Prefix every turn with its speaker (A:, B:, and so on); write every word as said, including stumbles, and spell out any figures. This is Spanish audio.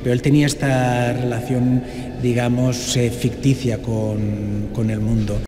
A: pero él tenía esta relación, digamos, eh, ficticia con, con el mundo.